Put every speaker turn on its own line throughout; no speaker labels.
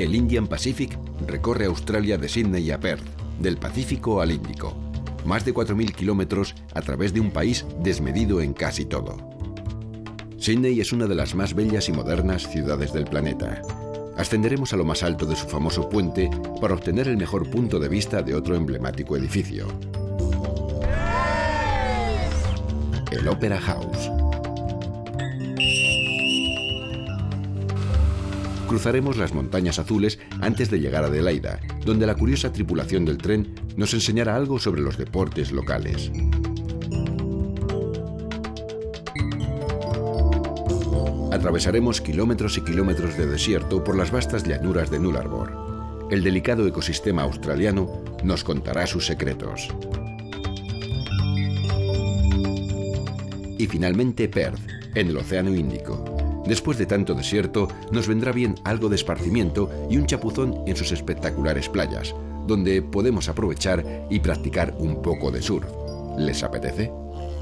El Indian Pacific recorre Australia de Sydney a Perth, del Pacífico al Índico. Más de 4.000 kilómetros a través de un país desmedido en casi todo. Sydney es una de las más bellas y modernas ciudades del planeta. Ascenderemos a lo más alto de su famoso puente para obtener el mejor punto de vista de otro emblemático edificio. El Opera House. Cruzaremos las montañas azules antes de llegar a Adelaida, donde la curiosa tripulación del tren nos enseñará algo sobre los deportes locales. Atravesaremos kilómetros y kilómetros de desierto por las vastas llanuras de Nullarbor. El delicado ecosistema australiano nos contará sus secretos. Y finalmente Perth, en el Océano Índico. Después de tanto desierto, nos vendrá bien algo de esparcimiento y un chapuzón en sus espectaculares playas, donde podemos aprovechar y practicar un poco de surf. ¿Les apetece?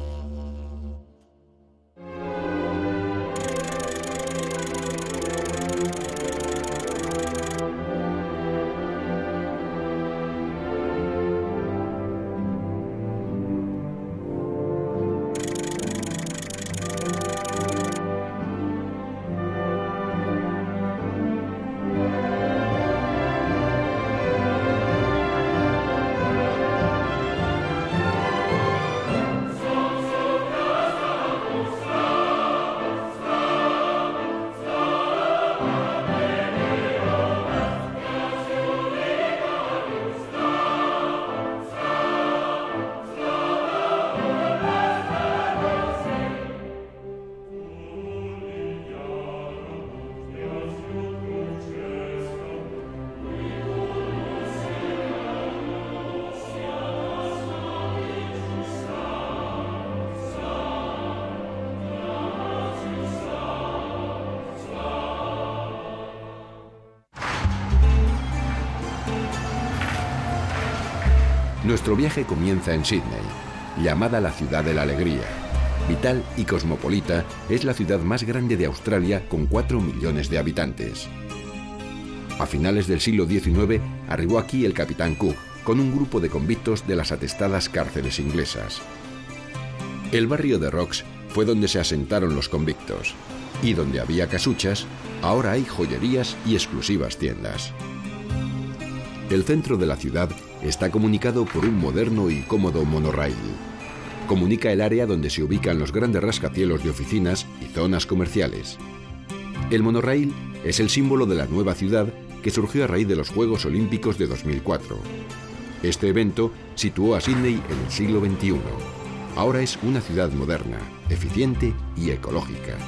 Nuestro viaje comienza en Sydney, llamada la ciudad de la alegría. Vital y cosmopolita, es la ciudad más grande de Australia con 4 millones de habitantes. A finales del siglo XIX arribó aquí el capitán Cook con un grupo de convictos de las atestadas cárceles inglesas. El barrio de Rocks fue donde se asentaron los convictos, y donde había casuchas, ahora hay joyerías y exclusivas tiendas. El centro de la ciudad está comunicado por un moderno y cómodo monorail. Comunica el área donde se ubican los grandes rascacielos de oficinas y zonas comerciales. El monorail es el símbolo de la nueva ciudad que surgió a raíz de los Juegos Olímpicos de 2004. Este evento situó a Sydney en el siglo XXI. Ahora es una ciudad moderna, eficiente y ecológica.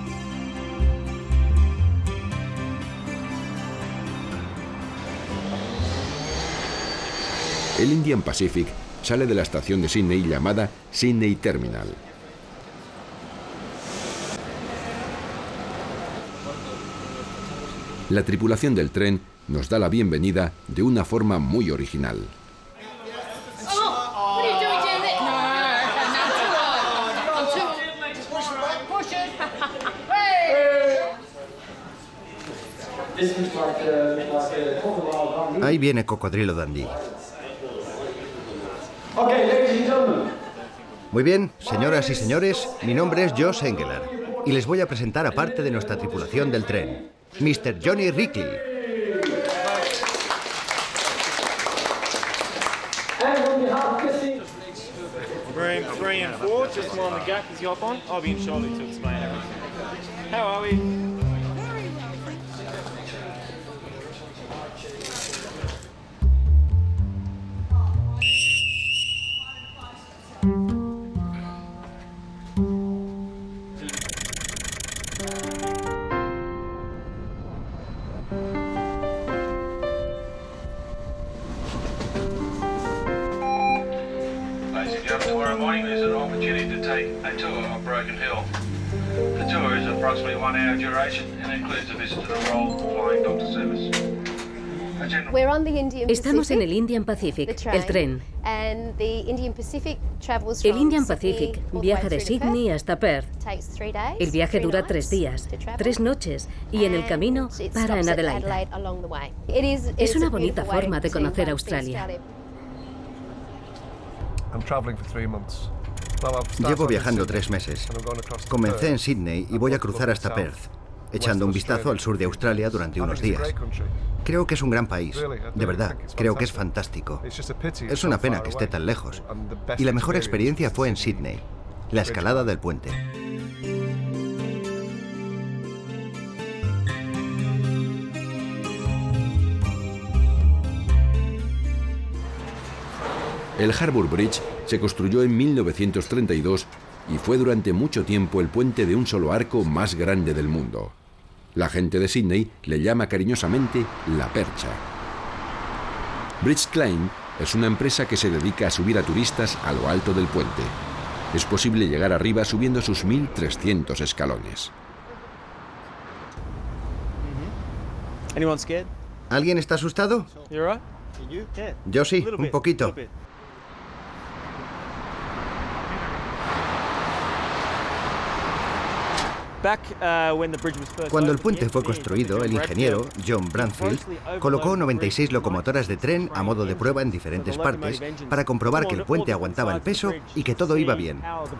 El Indian Pacific sale de la estación de Sydney llamada Sydney Terminal. La tripulación del tren nos da la bienvenida de una forma muy original.
Ahí viene Cocodrilo Dundee. Muy bien, señoras y señores, mi nombre es Josh Engeler y les voy a presentar a parte de nuestra tripulación del tren, Mr. Johnny Rickley.
Room 3 and 4, just mind the gap as you hop on. I'll be in shortly to explain everything. How are we?
Tomorrow morning there's an opportunity to take a tour of Broken Hill. The tour is approximately 1 hour duration and includes a visit to the Royal Flying Doctor Service. A general.
Estamos en el Indian Pacific, el tren. El Indian Pacific viaja de Sydney hasta Perth. El viaje dura 3 días, 3 noches, y en el camino para en Adelaida. Es una bonita forma de conocer Australia.
Llevo viajando 3 meses. Comencé en Sydney y voy a cruzar hasta Perth, echando un vistazo al sur de Australia durante unos días. Creo que es un gran país, de verdad, creo que es fantástico. Es una pena que esté tan lejos. Y la mejor experiencia fue en Sydney, la escalada del puente.
El Harbour Bridge se construyó en 1932 y fue durante mucho tiempo el puente de un solo arco más grande del mundo. La gente de Sydney le llama cariñosamente La Percha. Bridge Climb es una empresa que se dedica a subir a turistas a lo alto del puente. Es posible llegar arriba subiendo sus 1.300 escalones.
¿Alguien está asustado? Yo sí, un poquito. Cuando el puente fue construido, el ingeniero, John Bradfield, colocó 96 locomotoras de tren a modo de prueba en diferentes partes para comprobar que el puente aguantaba el peso y que todo iba bien.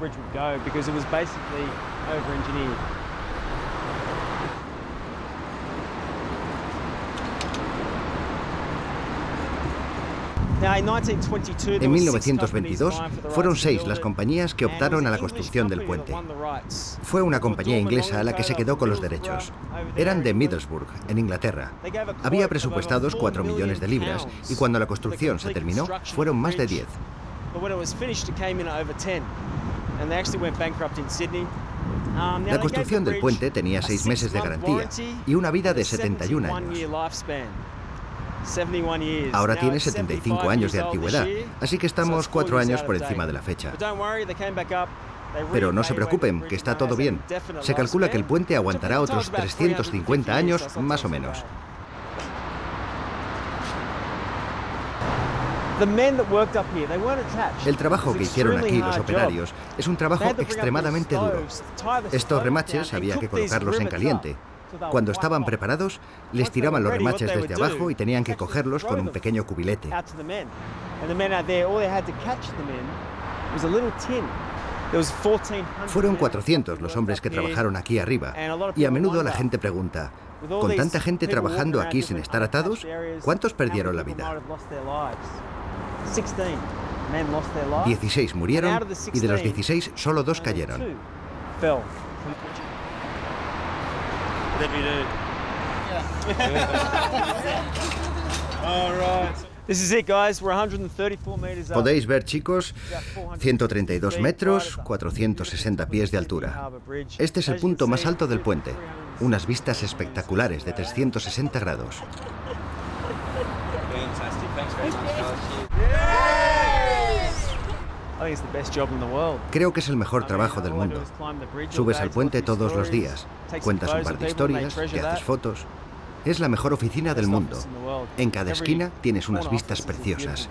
En 1922 fueron 6 las compañías que optaron a la construcción del puente. Fue una compañía inglesa la que se quedó con los derechos. Eran de Middlesbrough, en Inglaterra. Había presupuestados 4 millones de libras y cuando la construcción se terminó fueron más de 10. La construcción del puente tenía 6 meses de garantía y una vida de 71 años. Ahora tiene 75 años de antigüedad, así que estamos 4 años por encima de la fecha. Pero no se preocupen, que está todo bien. Se calcula que el puente aguantará otros 350 años, más o menos. El trabajo que hicieron aquí los operarios es un trabajo extremadamente duro. Estos remaches había que colocarlos en caliente. Cuando estaban preparados, les tiraban los remaches desde abajo y tenían que cogerlos con un pequeño cubilete. Fueron 400 los hombres que trabajaron aquí arriba, y a menudo la gente pregunta, ¿con tanta gente trabajando aquí sin estar atados? ¿Cuántos perdieron la vida? 16 murieron y de los 16 solo 2 cayeron. Podéis ver, chicos, 132 metros, 460 pies de altura. Este es el punto más alto del puente. Unas vistas espectaculares de 360 grados. Creo que es el mejor trabajo del mundo. Subes al puente todos los días, cuentas un par de historias, te haces fotos. Es la mejor oficina del mundo. En cada esquina tienes unas vistas preciosas.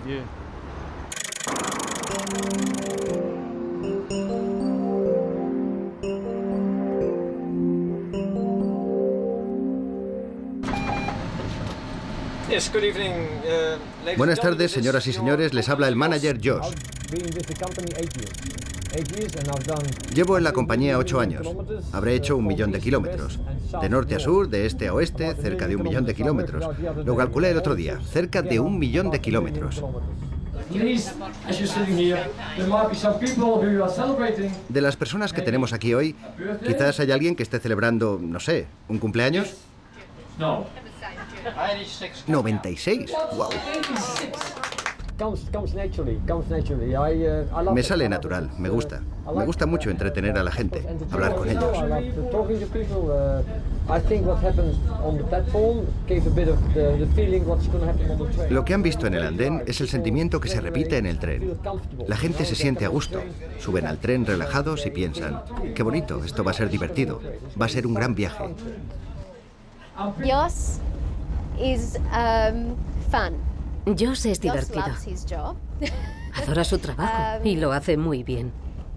Buenas tardes, señoras y señores. Les habla el manager Josh. Llevo en la compañía 8 años. Habré hecho 1 millón de kilómetros. De norte a sur, de este a oeste, cerca de 1 millón de kilómetros. Lo calculé el otro día. Cerca de 1 millón de kilómetros. De las personas que tenemos aquí hoy, quizás hay alguien que esté celebrando, no sé, un cumpleaños. 96. Wow. Me sale natural, me gusta. Me gusta mucho entretener a la gente, hablar con ellos. Lo que han visto en el andén es el sentimiento que se repite en el tren. La gente se siente a gusto, suben al tren relajados y piensan, qué bonito, esto va a ser divertido, va a ser un gran viaje.
Josh es divertido. Adora su trabajo y lo hace muy bien.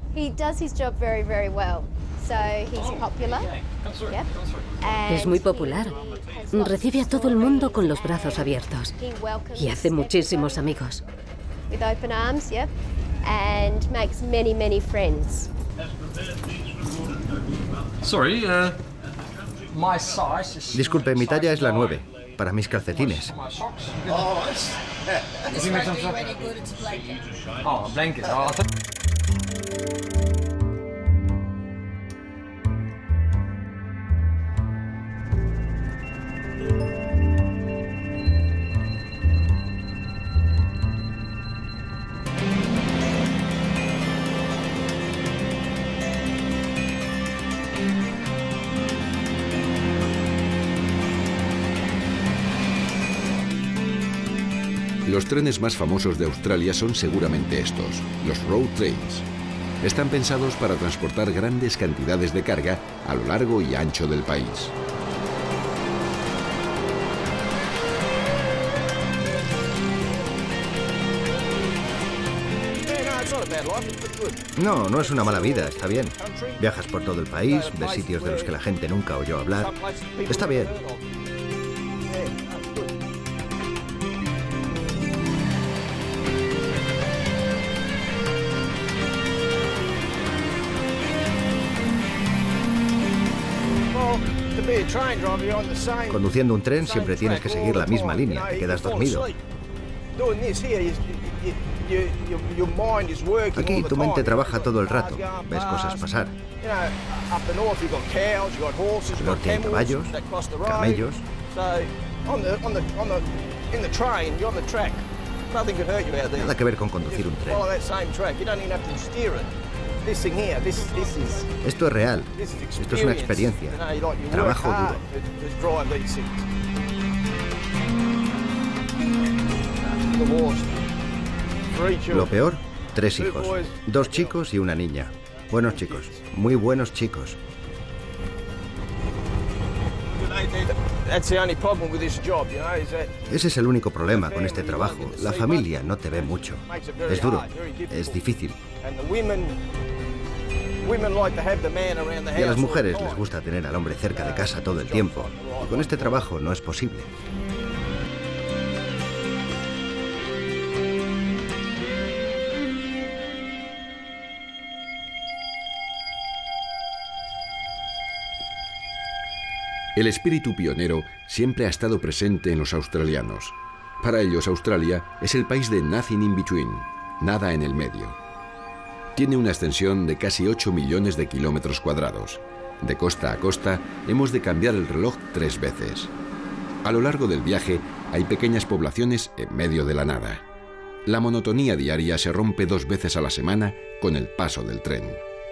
Es muy popular. Recibe a todo el mundo con los brazos abiertos y hace muchísimos amigos.
Disculpe, mi talla es la 9, para mis calcetines.
Los trenes más famosos de Australia son seguramente estos, los Road Trains. Están pensados para transportar grandes cantidades de carga a lo largo y ancho del país.
No, no es una mala vida, está bien. Viajas por todo el país, ves sitios de los que la gente nunca oyó hablar. Está bien. Conduciendo un tren siempre tienes que seguir la misma línea, te quedas dormido. Aquí tu mente trabaja todo el rato, ves cosas pasar. Al norte hay caballos, camellos. Nada que ver con conducir un tren. Esto es real, esto es una experiencia, trabajo duro. Lo peor, 3 hijos, 2 chicos y una niña. Buenos chicos, muy buenos chicos. Ese es el único problema con este trabajo. La familia no te ve mucho. Es duro, es difícil. Y a las mujeres les gusta tener al hombre cerca de casa todo el tiempo. Y con este trabajo no es posible.
El espíritu pionero siempre ha estado presente en los australianos. Para ellos, Australia es el país de nothing in between, nada en el medio. Tiene una extensión de casi 8 millones de kilómetros cuadrados. De costa a costa hemos de cambiar el reloj 3 veces. A lo largo del viaje hay pequeñas poblaciones en medio de la nada. La monotonía diaria se rompe 2 veces a la semana con el paso del tren.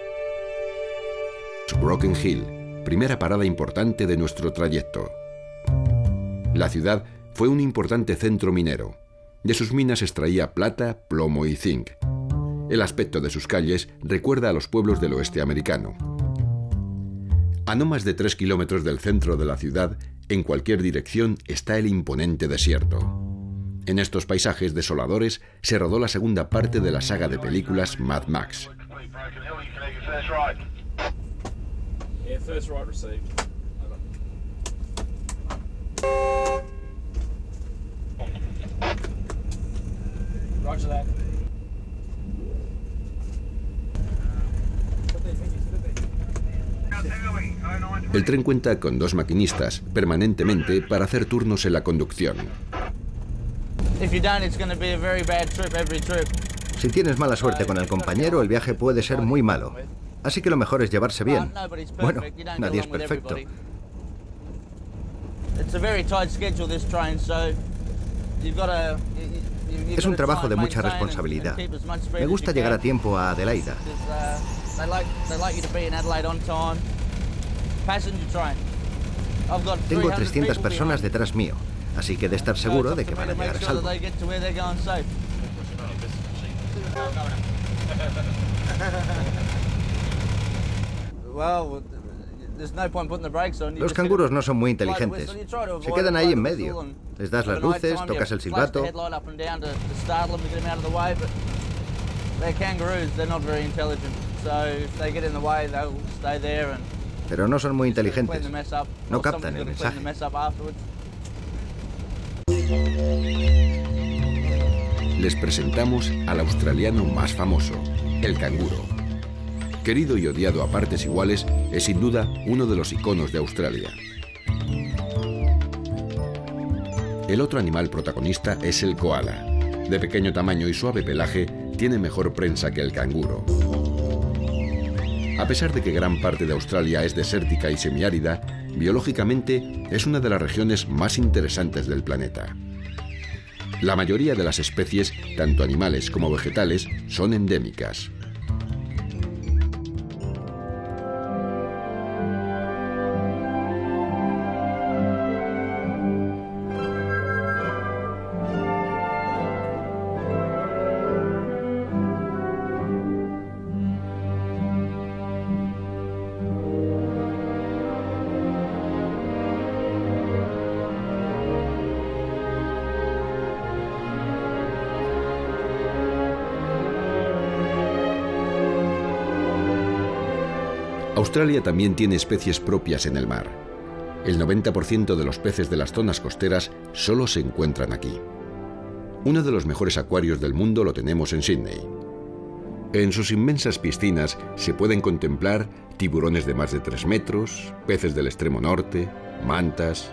Broken Hill, primera parada importante de nuestro trayecto. La ciudad fue un importante centro minero. De sus minas extraía plata, plomo y zinc. El aspecto de sus calles recuerda a los pueblos del oeste americano. A no más de 3 kilómetros del centro de la ciudad, en cualquier dirección está el imponente desierto. En estos paisajes desoladores se rodó la segunda parte de la saga de películas Mad Max. El tren cuenta con 2 maquinistas permanentemente para hacer turnos en la conducción.
Si tienes mala suerte con el compañero, el viaje puede ser muy malo. Así que lo mejor es llevarse bien. Bueno, nadie es perfecto. Es un trabajo de mucha responsabilidad. Me gusta llegar a tiempo a Adelaida. Tengo 300 personas detrás mío, así que de estar seguro de que van a llegar a salvo. Los canguros no son muy inteligentes. Se quedan ahí en medio. Les das las luces, tocas el silbato. Pero no son muy inteligentes. No captan el mensaje.
Les presentamos al australiano más famoso, el canguro. Querido y odiado a partes iguales, es sin duda uno de los iconos de Australia. El otro animal protagonista es el koala. De pequeño tamaño y suave pelaje, tiene mejor prensa que el canguro. A pesar de que gran parte de Australia es desértica y semiárida, biológicamente es una de las regiones más interesantes del planeta. La mayoría de las especies, tanto animales como vegetales, son endémicas. Australia también tiene especies propias en el mar. El 90% de los peces de las zonas costeras solo se encuentran aquí. Uno de los mejores acuarios del mundo lo tenemos en Sydney. En sus inmensas piscinas se pueden contemplar tiburones de más de 3 metros, peces del extremo norte, mantas.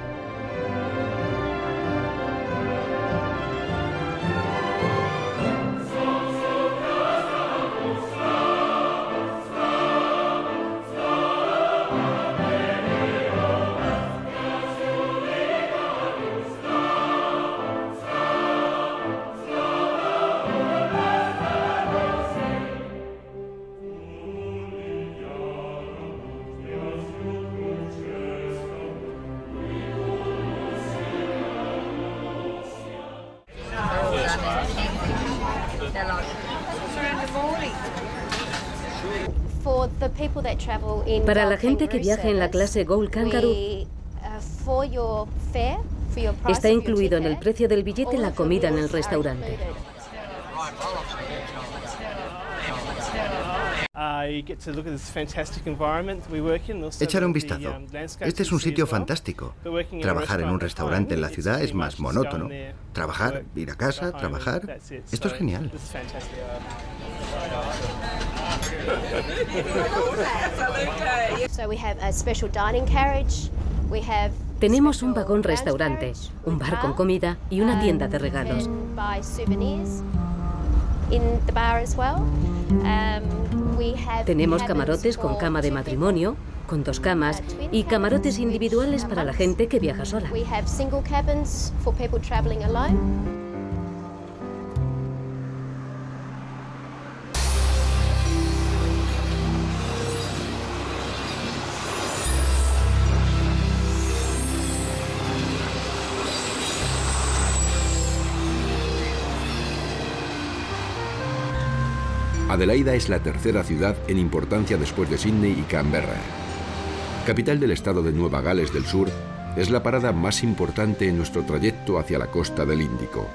Para la gente que viaje en la clase Gold Kangaroo, está incluido en el precio del billete la comida en el restaurante.
Echar un vistazo. Este es un sitio fantástico. Trabajar en un restaurante en la ciudad es más monótono. Trabajar, ir a casa, trabajar. Esto es genial.
Tenemos un vagón restaurante, un bar con comida y una tienda de regalos. Tenemos camarotes con cama de matrimonio, con 2 camas, y camarotes individuales para la gente que viaja sola.
Adelaida es la tercera ciudad en importancia después de Sydney y Canberra. Capital del estado de Nueva Gales del Sur, es la parada más importante en nuestro trayecto hacia la costa del Índico.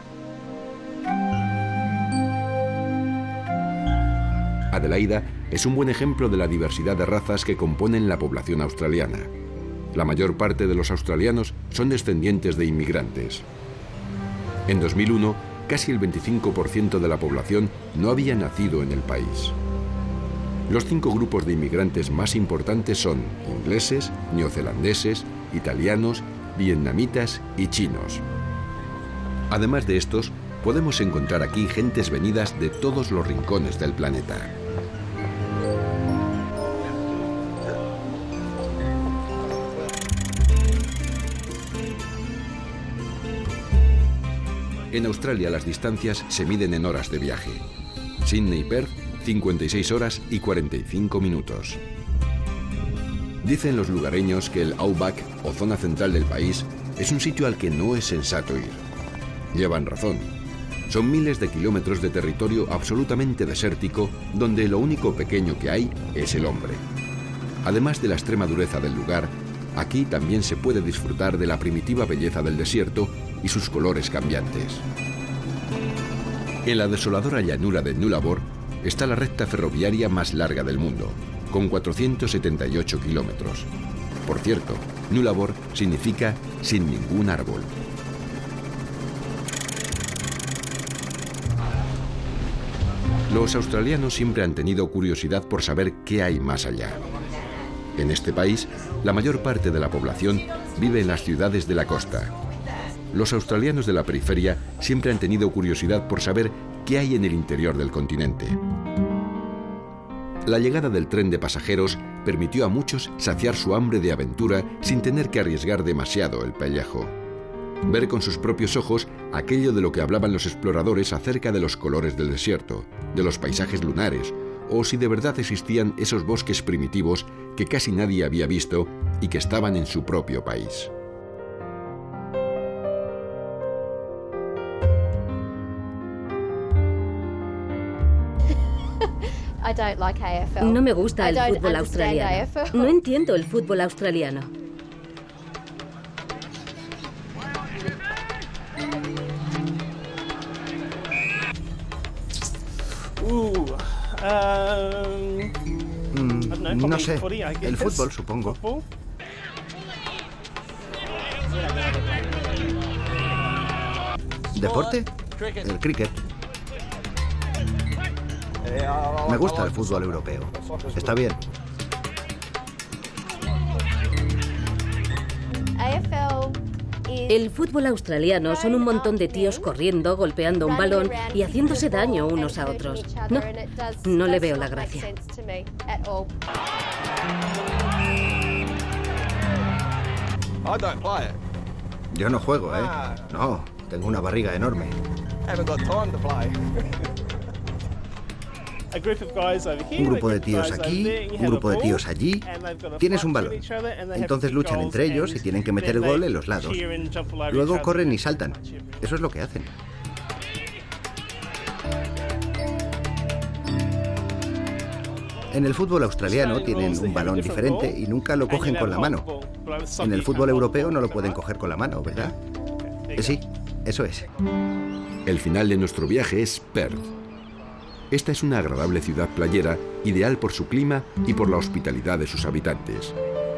Adelaida es un buen ejemplo de la diversidad de razas que componen la población australiana. La mayor parte de los australianos son descendientes de inmigrantes. En 2001, casi el 25% de la población no había nacido en el país. Los 5 grupos de inmigrantes más importantes son ingleses, neozelandeses, italianos, vietnamitas y chinos. Además de estos, podemos encontrar aquí gentes venidas de todos los rincones del planeta. En Australia las distancias se miden en horas de viaje. Sydney-Perth, 56 horas y 45 minutos. Dicen los lugareños que el Outback, o zona central del país, es un sitio al que no es sensato ir. Llevan razón. Son miles de kilómetros de territorio absolutamente desértico, donde lo único pequeño que hay es el hombre. Además de la extrema dureza del lugar, aquí también se puede disfrutar de la primitiva belleza del desierto y sus colores cambiantes. En la desoladora llanura de Nullarbor está la recta ferroviaria más larga del mundo, con 478 kilómetros. Por cierto, Nullarbor significa sin ningún árbol. Los australianos siempre han tenido curiosidad por saber qué hay más allá. En este país, la mayor parte de la población vive en las ciudades de la costa. Los australianos de la periferia siempre han tenido curiosidad por saber qué hay en el interior del continente. La llegada del tren de pasajeros permitió a muchos saciar su hambre de aventura sin tener que arriesgar demasiado el pellejo. Ver con sus propios ojos aquello de lo que hablaban los exploradores acerca de los colores del desierto, de los paisajes lunares, o si de verdad existían esos bosques primitivos que casi nadie había visto y que estaban en su propio país.
No me gusta el fútbol australiano. No entiendo el fútbol australiano.
No sé, el fútbol, supongo. ¿Deporte? El cricket. Me gusta el fútbol europeo. Está bien.
El fútbol australiano son un montón de tíos corriendo, golpeando un balón y haciéndose daño unos a otros. No le veo la gracia.
Yo no juego, ¿eh? No, tengo una barriga enorme. Un grupo de tíos aquí, un grupo de tíos allí. Tienes un balón. Entonces luchan entre ellos y tienen que meter el gol en los lados. Luego corren y saltan. Eso es lo que hacen. En el fútbol australiano tienen un balón diferente y nunca lo cogen con la mano. En el fútbol europeo no lo pueden coger con la mano, ¿verdad? Sí, eso es.
El final de nuestro viaje es Perth. Esta es una agradable ciudad playera, ideal por su clima y por la hospitalidad de sus habitantes.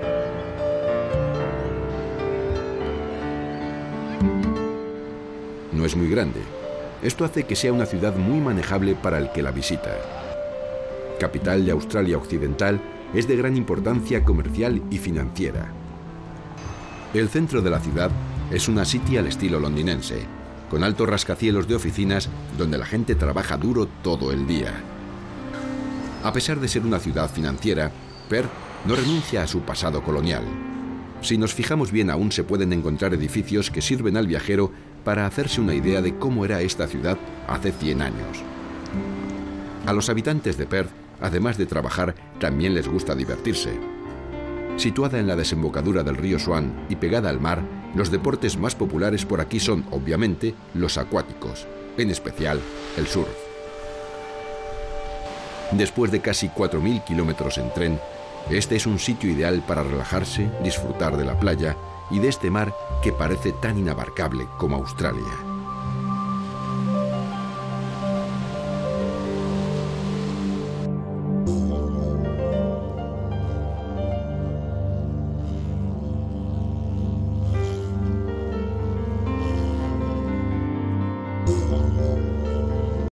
No es muy grande. Esto hace que sea una ciudad muy manejable para el que la visita. Capital de Australia Occidental, es de gran importancia comercial y financiera. El centro de la ciudad es una city al estilo londinense, con altos rascacielos de oficinas donde la gente trabaja duro todo el día. A pesar de ser una ciudad financiera, Perth no renuncia a su pasado colonial. Si nos fijamos bien, aún se pueden encontrar edificios que sirven al viajero para hacerse una idea de cómo era esta ciudad hace 100 años. A los habitantes de Perth, además de trabajar, también les gusta divertirse. Situada en la desembocadura del río Swan y pegada al mar, los deportes más populares por aquí son, obviamente, los acuáticos, en especial el surf. Después de casi 4.000 kilómetros en tren, este es un sitio ideal para relajarse, disfrutar de la playa y de este mar que parece tan inabarcable como Australia.